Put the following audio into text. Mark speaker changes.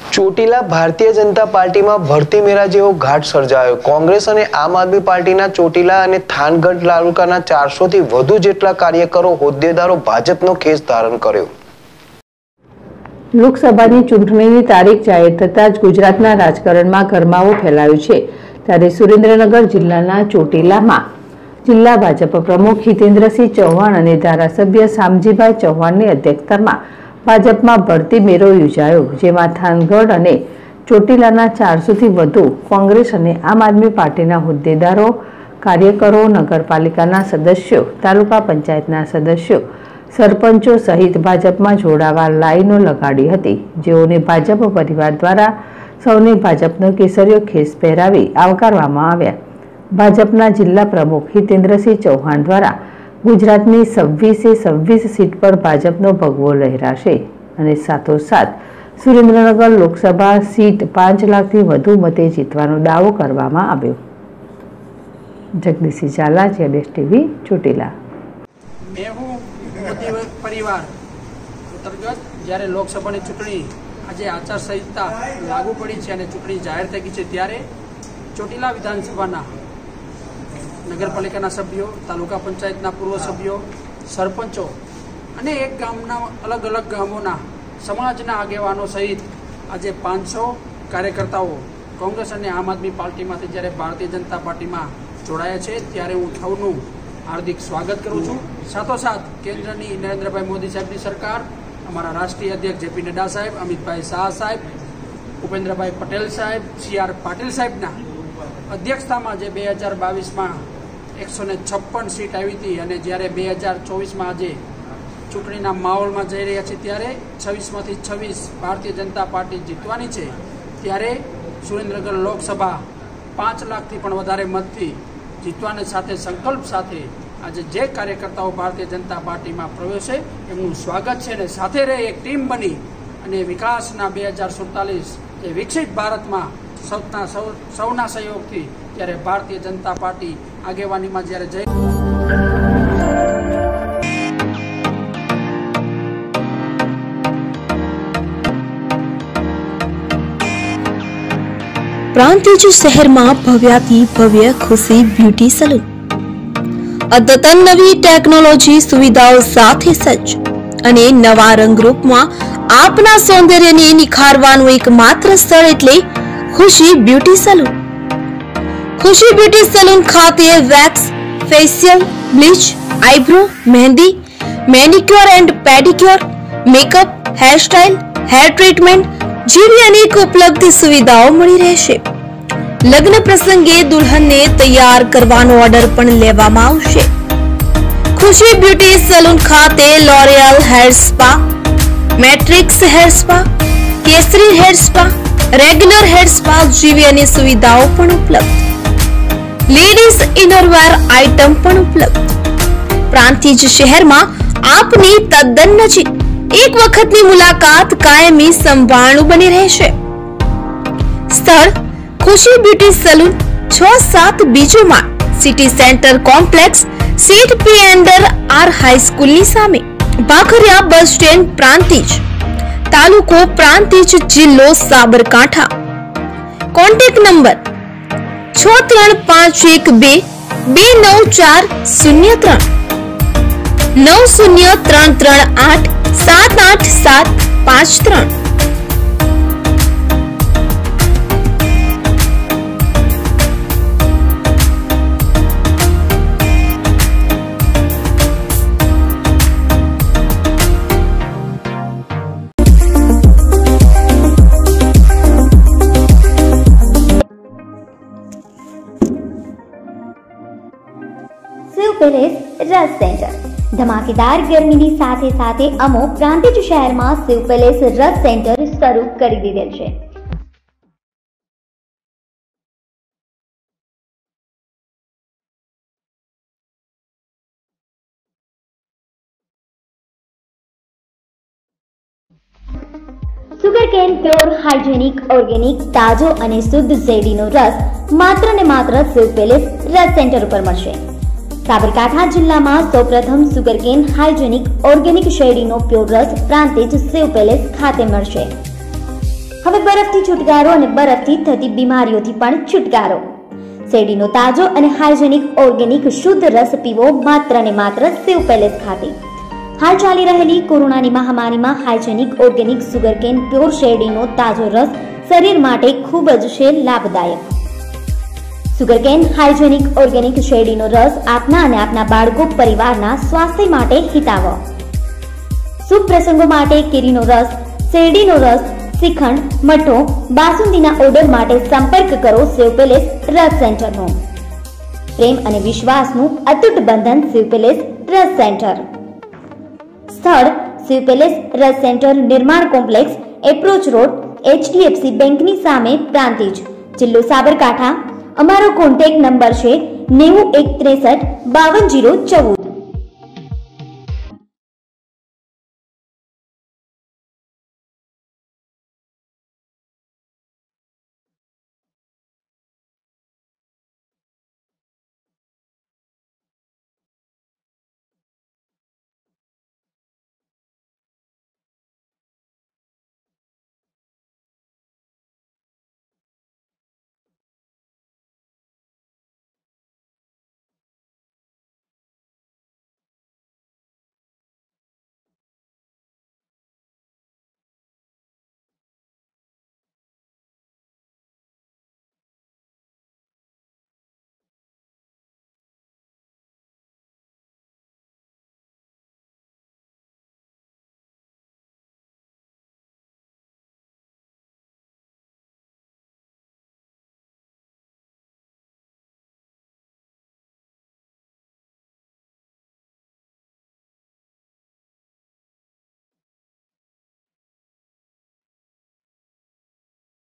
Speaker 1: ચોટીલા ભારતીય જનતા પાર્ટીમાં ભરતી મેળા જેવો ઘાટ સર્જાયો। કોંગ્રેસ અને આમ આદમી પાર્ટીના ચોટીલા અને થાનગઢ તાલુકાના 400 થી વધુ જેટલા કાર્યકરો હોદ્દેદારો ભાજપનો ખેસ ધારણ કર્યો।
Speaker 2: લોકસભાની ચૂંટણીની તારીખ જાહેર થતાં જ ગુજરાતના રાજકારણમાં ગરમાવો ફેલાયો છે। ત્યારે સુરેન્દ્રનગર જિલ્લાના ચોટીલામાં જિલ્લા ભાજપ પ્રમુખ હિતેન્દ્રસિંહ ચૌહાણ અને ધારાસભ્ય શામજીભાઈ ચૌહાણની અધ્યક્ષતામાં ભાજપમાં ભરતી મેળો યોજાયો, જેમાં થાનગઢ અને ચોટીલાના 400 થી વધુ કોંગ્રેસ અને આમ આદમી પાર્ટીના હોદ્દેદારો, કાર્યકરો, નગરપાલિકાના સદસ્યો, તાલુકા પંચાયતના સદસ્યો, સરપંચો સહિત ભાજપમાં જોડાવા લાઈનો લગાડી હતી, જેઓને ભાજપ પરિવાર દ્વારા સૌને ભાજપનો કેસરીયો ખેસ પહેરાવી આવકારવામાં આવ્યા। ભાજપના જિલ્લા પ્રમુખ હિતેન્દ્રસિંહ ચૌહાણ દ્વારા ગુજરાતની 26 સીટ પર ભાજપનો ભગવો લહેરાશે અને સાથોસાથ સુરેન્દ્રનગર લોકસભા સીટ 5 લાખથી વધુ મતે જીતવાનો દાવો કરવામાં આવ્યો। જગદીશ ઝાલા, જેડેશ ટીવી, ચોટીલા।
Speaker 3: मैं हूँ मोदी परिवार अंतर्गत જ્યારે લોકસભાની ચૂંટણી આજે આચારસંહિતા લાગુ પડી છે અને ચૂંટણી જાહેર થઈ ગઈ છે, ત્યારે ચોટીલા વિધાનસભાના નગરપાલિકાના સભ્યો, તાલુકા પંચાયતના પૂર્વ સભ્યો, સરપંચો અને એક ગામના અલગ અલગ ગામોના સમાજના આગેવાનો સહિત આજે 500 કાર્યકર્તાઓ કોંગ્રેસ અને આમ આદમી પાર્ટીમાંથી જ્યારે ભારતીય જનતા પાર્ટીમાં જોડાયા છે, ત્યારે હું સૌનું हार्दिक स्वागत करूँ छूँ। साथोसाथ केन्द्रनी नरेन्द्रभाई मोदी साहेबनी सरकार, अमरा राष्ट्रीय अध्यक्ष जेपी नड्डा साहेब, अमितभाई शाह साहेब, भूपेन्द्रभाई पटेल साहेब, CR पाटिल साहेबना अध्यक्षतामां जे 2022 में 156 सीट आई थी अने ज्यारे 2024 में आज चूंटणीना माहोल में जई रह्या छे, त्यारे 26 मांथी 26 भारतीय जनता पार्टी जीतवानी छे। त्यारे सुरेन्द्रनगर लोकसभा 5 लाखथी पण वधारे मतथी जीतवाने साथे संकल्प साथे आज जे कार्यकर्ताओं भारतीय जनता पार्टी में प्रवेशे एमनुं स्वागत है। साथे रही एक टीम बनी अने विकासना 2047 जे विकसित भारत में सौना सहयोग थी त्यारे भारतीय जनता पार्टी आगेवानी में ज्यारे जय
Speaker 4: प्रांतिज शहर में भव्याति भव्य खुशी ब्यूटी सलून अद्यतन नवी टेक्नोलॉजी सुविधाओं साथे सज्ज अने नवा रंगरूप में आपना सौंदर्य ने निखारवानुं एकमात्र स्थळ एटले Khushi beauty salon. Khushi beauty salon खाते wax, facial, bleach, eyebrow, mehndi, manicure and pedicure, makeup, hair style, hair treatment जेवी अनेक उपलब्ध सुविधाओं मळी रहेशे। लग्न प्रसंगे दुल्हन ने तैयार करवानो ऑर्डर पण लेवामां आवशे। खुशी ब्यूटी सलून खाते L'Oreal hair spa, matrix hair spa, केसरी hair spa, regular hair spa जेवी अनेक सुविधाओं पण उपलब्ध। लेडीज इनरवेर आइटम पण उपलब्ध। प्रांतिज शहर में आपनी तद्दन नजीक एक वखतनी मुलाकात कायमी संभाळनु बनी रहेशे। स्थळ खुशी ब्यूटी सलून 6-7 बीजो माळ, सिटी सेंटर कॉम्प्लेक्स, सीट P under R high school नी सामे, भाखरिया बस स्टेण्ड, प्रांतिज, तालुको प्रांतिज, जिल्लो Sabarkantha. Contact number 6351 29403 90338 78753।
Speaker 5: Shiv palace Ras centre धमाकेदार गर्मीनी સાથે સાથે અમો પ્રાંતિજ શહેરમાં શિવ પેલેસ રસ સેન્ટર શરૂ કરી દીધેલ છે। સુગરકેન પ્યોર હાઇજેનિક ઓર્ગેનિક તાજો અને શુદ્ધ શેરડીનો રસ માત્ર ને માત્ર શિવ પેલેસ રસ સેન્ટર ઉપર મળશે। સાબરકાંઠા જિલ્લામાં સૌપ્રથમ સુગરકેન હાઇજેનિક ઓર્ગેનિક શેરડીનો પ્યોર રસ પ્રાંતિજ શિવ પેલેસ ખાતે મળશે। હવે બરફથી છુટકારો અને બરફથી થતી બીમારીઓથી પણ છુટકારો. શેરડીનો તાજો અને હાઇજેનિક ઓર્ગેનિક શુદ્ધ રસ પીવો માત્ર ને માત્ર શિવ પેલેસ ખાતે. હાલ ચાલી રહેલી કોરોનાની મહામારીમાં હાઇજેનિક ઓર્ગેનિક સુગરકેન પ્યોર શેરડીનો તાજો રસ શરીર માટે ખૂબ જ છે લાભદાયક. સુગરકેન હાઇજેનિક ઓર્ગેનિક શેરડીનો રસ આપના અને આપના બાળકો પરિવારના સ્વાસ્થ્ય માટે હિતાવહ. શુભ પ્રસંગો માટે કેરીનો રસ, શેરડીનો રસ, શ્રીખંડ, મઠો, બાસુંદીના ઓર્ડર માટે સંપર્ક કરો શિવ પેલેસ રસ સેન્ટરનો. પ્રેમ અને વિશ્વાસનું અતૂટ બંધન શિવ પેલેસ રસ સેન્ટર. સ્થળ Shiv palace Ras centre, Nirman complex, approach road, HDFC બેંકની સામે, પ્રાંતિજ, જિલ્લો સાબરકાંઠા. અમારો કોન્ટેક્ટ નંબર છે 9163 52 014.